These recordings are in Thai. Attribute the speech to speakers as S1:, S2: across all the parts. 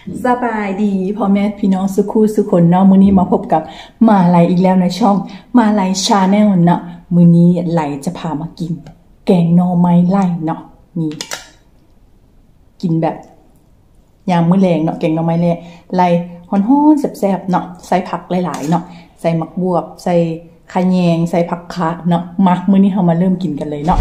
S1: สบายดีพ่อแม่พี่น้องสุขุสุคนเนาะมื้อนี้มาพบกับมาลัยอีกแล้วในช่องมาลัยชาแนลเนาะมื้อนี้ไหลจะพามากินแกงหน่อไม้ไล่เนาะนี่กินแบบยามมื้อแลงเนาะแกงหน่อไม้ไล่ฮ้อนๆแซ่บๆเนาะใส่ผักหลายๆเนาะใส่หมักบวบใส่ขะแยงใส่ผักคะเนาะมามื้อนี้เฮามาเริ่มกินกันเลยเนาะ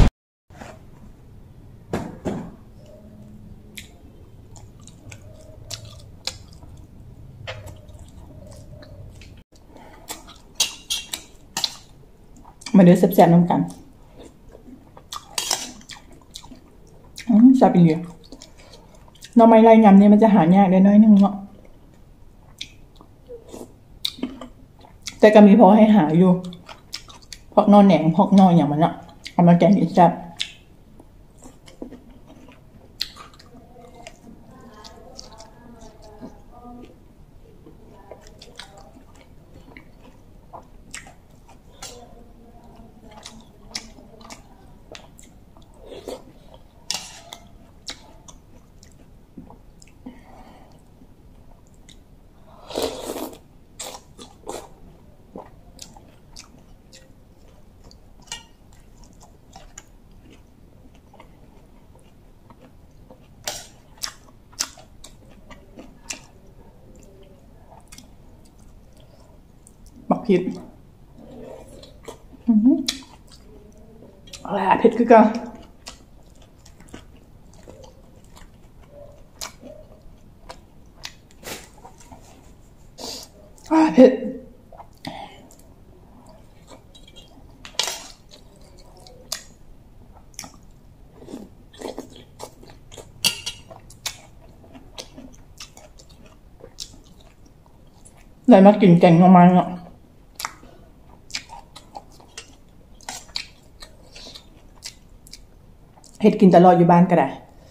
S1: มาเดือแซ่บๆน้ำกันแซ่บอีกเลยหน่อไม้ไล่ยำเนี่ยมันจะหายากได้น้อยนึงเนาะแต่ก็มีพอให้หาอยู่พอกนอนแหนงพอกนอนอย่างมันอะเอามาแกงอีกแซ่บบักพริกอะไรอะเผ็ดคือกันเผ็ดเลยมากินแกงหน่อไม้เนาะเห็ดกินตลอดอยู่บ้านก็ได้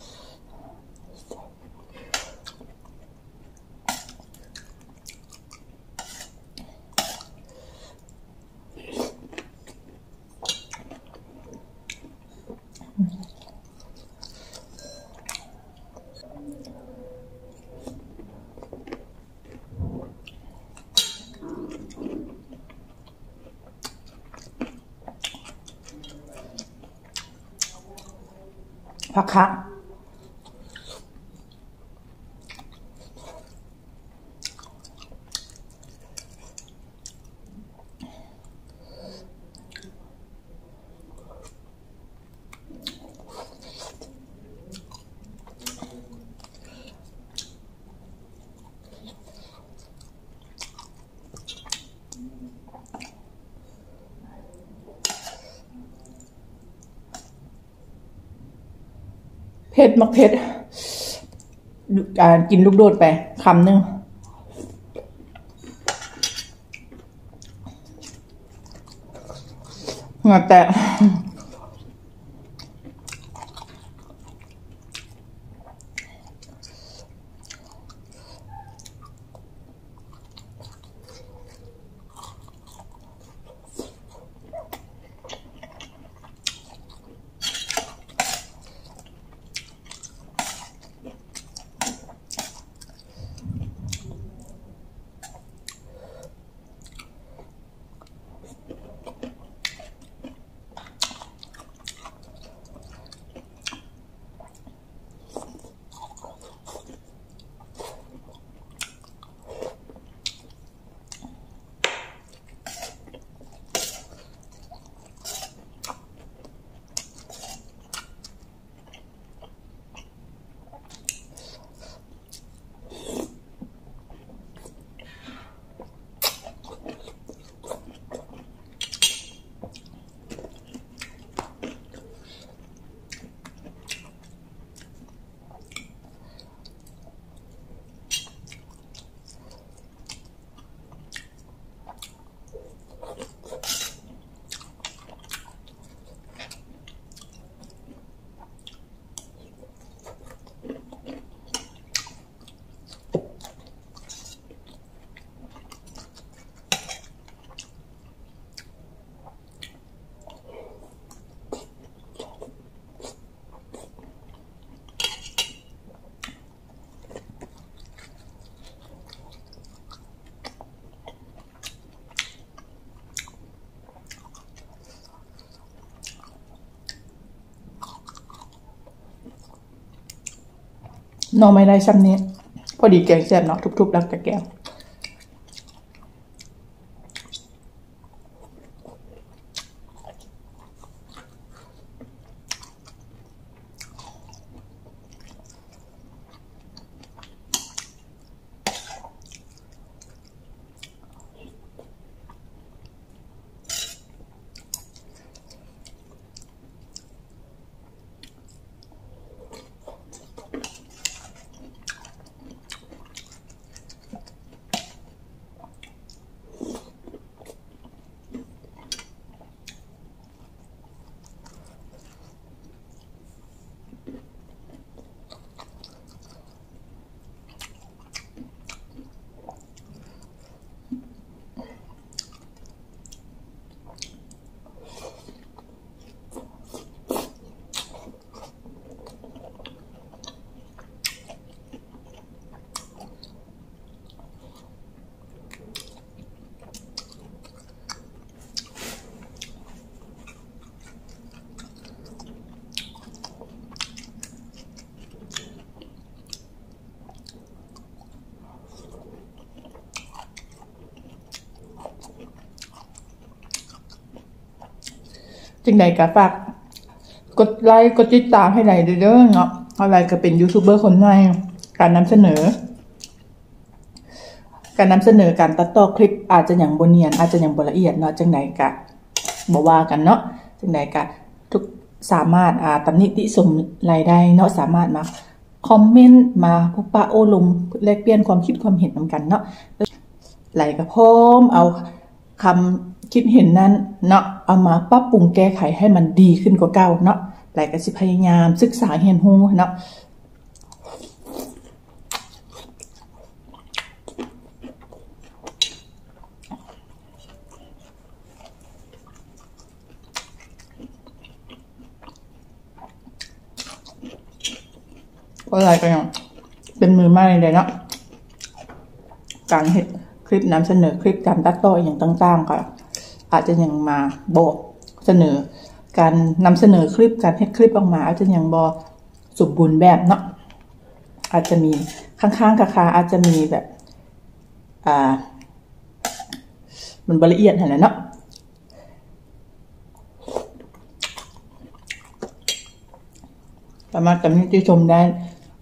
S1: ผักคะเผ็ดมักเผ็ดกินลูกโดดไปคำนึงเหงื่อแตกนอไม่ได้ซ้ำนี้พอดีแกงแซ่บเนาะทุบๆแล้วแต่แกงจึงใดก็ฝากกดไลค์กดติดตามให้ไหลเด้อเนาะอะไรก็เป็นยูทูบเบอร์คนใหม่การนำเสนอการตัดต่อคลิปอาจจะอย่างบนเนียนอาจจะอย่างบละเอียดเนาะจังใดก็บ่ว่ากันเนาะจังใดก็ทุกสามารถตำหนิติชมรายได้เนาะสามารถมาคอมเมนต์มาพบปะโอ้ลมแลกเปลี่ยนความคิดความเห็นนำกันเนาะไหลก็พร้อมเอาคำคิดเห็นนั้นเนาะเอามาปรับปรุงแก้ไขให้มันดีขึ้นกว่าเก่าเนาะไหลก็สิพยายามศึกษาเรียนรู้เนาะเพราะอะไรก็ยังเป็นมือใหม่เลยเนาะการเห็นคลิปนำเสนอคลิปการตัดต่ออย่างต่างๆก็อาจจะยังมาบอกเสนอการนำเสนอคลิปการเฮ็ดคลิปออกมาอาจจะยังบอสมบูรณ์แบบเนาะอาจจะมีข้างๆคาอาจจะมีแบบมันละเอียดขนาดเนาะสามารถตำหนิติชมได้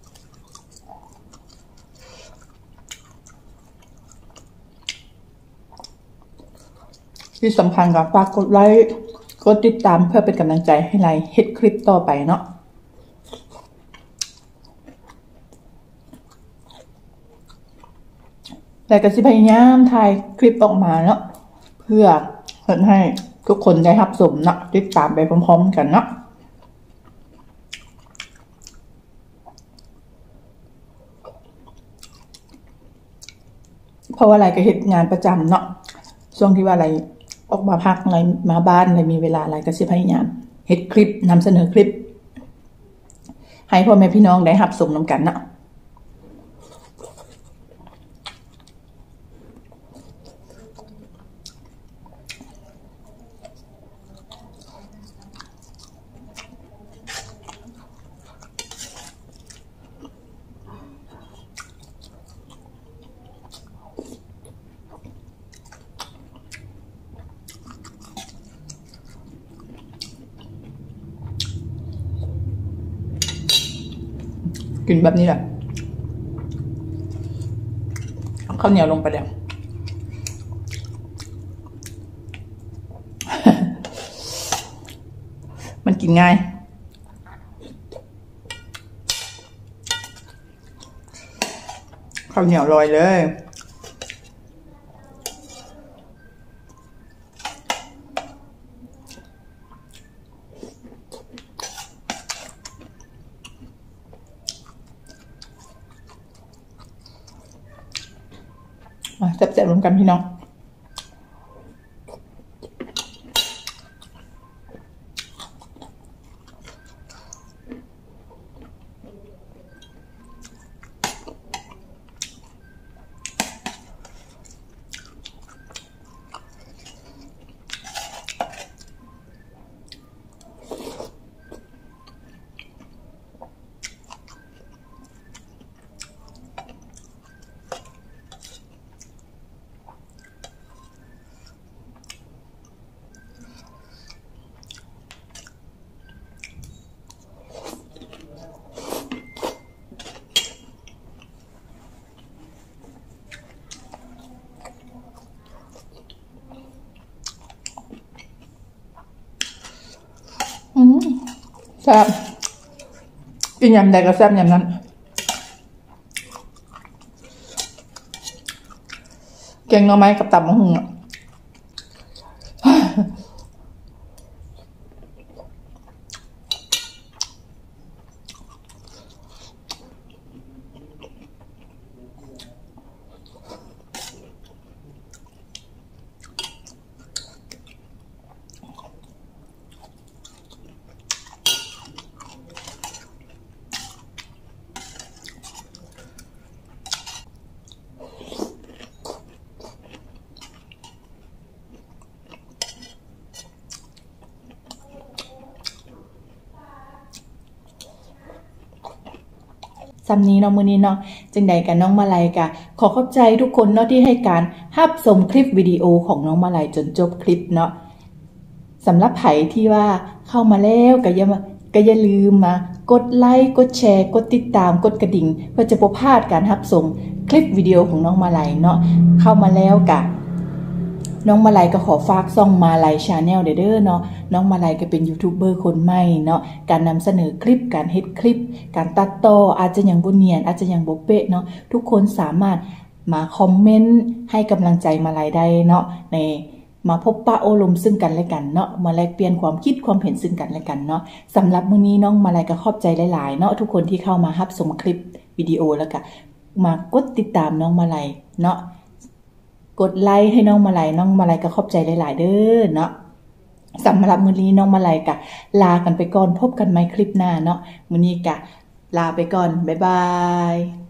S1: ที่สำคัญก็ฝากกดไลค์กดติดตามเพื่อเป็นกำลังใจให้ไลค์เฮ็ดคลิปต่อไปเนาะแต่ก็สิพยายามถ่ายคลิปออกมาเนาะเพื่อให้ทุกคนได้รับชมเนาะติดตามไปพร้อมๆกันเนาะเพราะว่าอะไรก็เฮ็ดงานประจำเนาะช่วงที่ว่าอะไรออกมาพักอะไรมาบ้านอะไรมีเวลาอะไรก็สิพยายามเฮ็ดคลิปนำเสนอคลิปให้พ่อแม่พี่น้องได้รับชมนำกันเนาะกินแบบนี้แหละข้าวเหนียวลงไปเดี๋ยวมันกินง่ายข้าวเหนียวลอยเลยแซ่บๆรวมกันพี่น้องซ่บกินยำใดก็แซ่บยำนั้นแกงหน่อไม้กับตับมะฮุงอ่ะซ้ำนี้เนาะมื้อนี้เนาะจังใดกันน้องมาลัยกะขอขอบใจทุกคนเนาะที่ให้การรับชมคลิปวิดีโอของน้องมาลัยจนจบคลิปเนาะสำหรับไผที่ว่าเข้ามาแล้วก็อย่าลืมมากดไลค์กดแชร์กดติดตามกดกระดิ่งเพื่อจะบ่พลาดการรับชมคลิปวิดีโอของน้องมาลัยเนาะเข้ามาแล้วกะน้องมาลัยก็ขอฝากซ่องมาลัยชาแนลเด้อเนาะน้องมาลัยก็เป็นยูทูบเบอร์คนใหม่เนาะการนำเสนอคลิปการเฮ็ดคลิปการตัดต่ออาจจะยังบ่เนียนอาจจะยังบ่เป๊ะเนาะทุกคนสามารถมาคอมเมนต์ให้กำลังใจมาลัยได้เนาะในมาพบปะโอลมซึ่งกันและกันเนาะมาแลกเปลี่ยนความคิดความเห็นซึ่งกันและกันเนาะสำหรับมื้อนี้น้องมาลัยก็ขอบใจหลายๆเนาะทุกคนที่เข้ามารับชมคลิปวิดีโอแล้วก็มากดติดตามน้องมาลัยเนาะกดไลค์ให้น้องมาลัยก็ขอบใจหลายๆเด้อเนาะสำหรับมื้อนี้น้องมาลัยก็ลากันไปก่อนพบกันใหม่คลิปหน้าเนาะมื้อนี้ก็ลาไปก่อนบ๊ายบาย